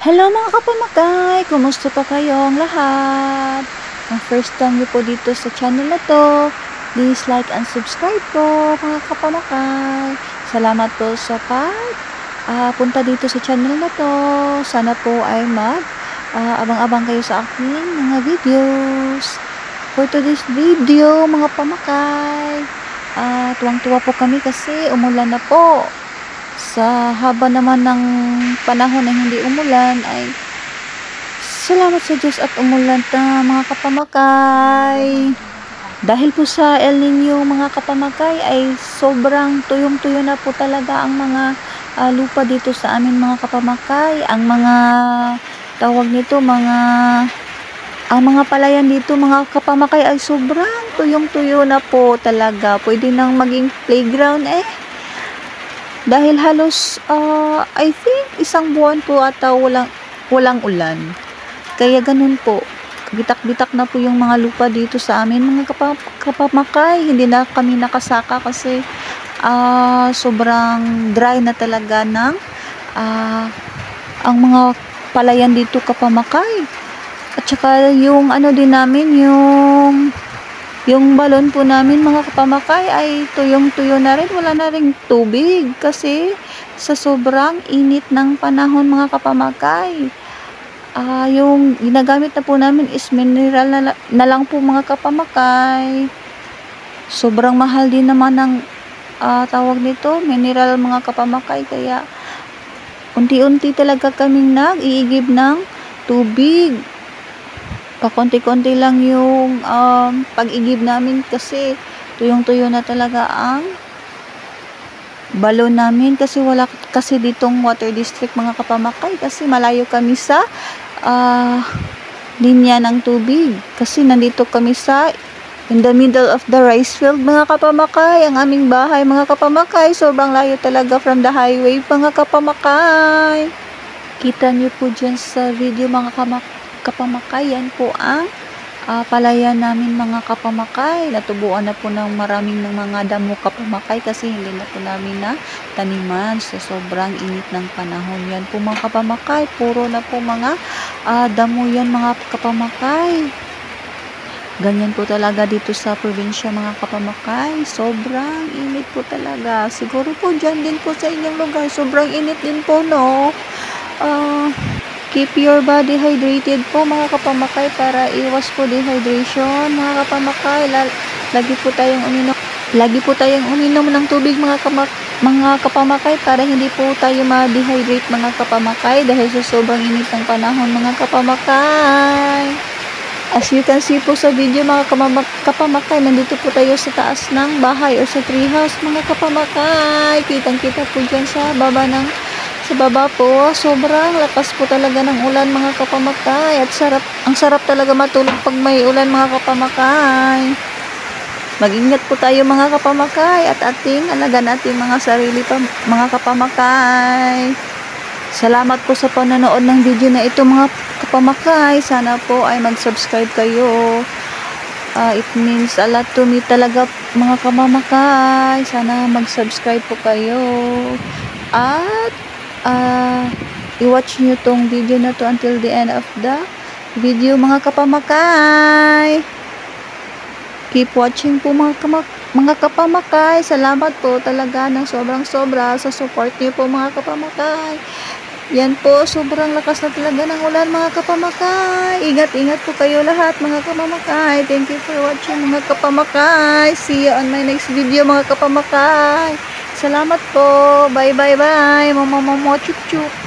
Hello mga kapamakay! Kumusta pa kayong lahat? Kung first time niyo po dito sa channel na to, please like and subscribe po mga kapamakay. Salamat po sa punta dito sa channel na to. Sana po ay abang-abang kayo sa aking mga videos. For today's video mga pamakay, tuwang-tuwa po kami kasi umulan na po. Sa haba naman ng panahon na hindi umulan ay salamat sa Diyos at umulan na mga kapamakay. Dahil po sa El Nino mga kapamakay ay sobrang tuyong-tuyo na po talaga ang mga lupa dito sa amin mga kapamakay. Ang mga tawag nito ang mga palayan dito mga kapamakay ay sobrang tuyong-tuyo na po talaga. Pwede nang maging playground dahil halos I think isang buwan po ata walang ulan. Kaya ganun po. Bitak-bitak na po yung mga lupa dito sa amin mga kapamakay. Hindi na kami nakasaka kasi sobrang dry na talaga ng ang mga palayan dito kapamakay. At saka yung din namin yung balon po namin mga kapamakay ay tuyong-tuyo na rin. Wala na ring tubig kasi sa sobrang init ng panahon mga kapamakay. Yung ginagamit na po namin is mineral na lang po mga kapamakay. Sobrang mahal din naman ng tawag nito, mineral mga kapamakay. Kaya unti-unti talaga kaming nag-iigib ng tubig. Pakonti-konti lang yung pag-igib namin kasi tuyong-tuyo na talaga ang balon namin kasi wala kasi ditong water district mga kapamakay kasi malayo kami sa linya ng tubig kasi nandito kami in the middle of the rice field mga kapamakay. Ang aming bahay mga kapamakay sobrang layo talaga from the highway mga kapamakay. Kita niyo po dyan sa video mga kapamakay, yan po ang palayan namin mga kapamakay. Natubuan na po ng maraming mga damo kapamakay kasi hindi na po namin na taniman sa sobrang init ng panahon. Yan po mga kapamakay, puro na po mga damo yan mga kapamakay. Ganyan po talaga dito sa probinsya mga kapamakay. Sobrang init po talaga. Siguro po dyan din po sa inyong lugar. Sobrang init din po, no? Keep your body hydrated po mga kapamakay para iwas po dehydration mga kapamakay. Lagi po tayong uminom ng tubig mga kapamakay para hindi po tayo ma-dehydrate mga kapamakay dahil sa sobrang init ng panahon mga kapamakay. As you can see po sa video mga kapamakay, nandito po tayo sa taas ng bahay o sa treehouse mga kapamakay. Kitang-kita po dyan sa baba po, sobrang lakas po talaga ng ulan mga kapamakay at ang sarap talaga matulog pag may ulan mga kapamakay. Mag-ingat po tayo mga kapamakay at alagaan natin mga sarili pa mga kapamakay. Salamat po sa panonood ng video na ito mga kapamakay. Sana po ay mag-subscribe kayo. It means a lot to me talaga mga kapamakay. Sana mag-subscribe po kayo. At i-watch nyo tong video na to until the end of the video mga kapamakay. Keep watching po mga kapamakay. Salamat po talaga ng sobrang-sobra sa support niyo po mga kapamakay. Yan po, sobrang lakas na talaga ng ulan mga kapamakay. Ingat-ingat po kayo lahat mga kapamakay. Thank you for watching mga kapamakay. See you on my next video mga kapamakay. Salamat po. Bye bye bye. Mama chup chup.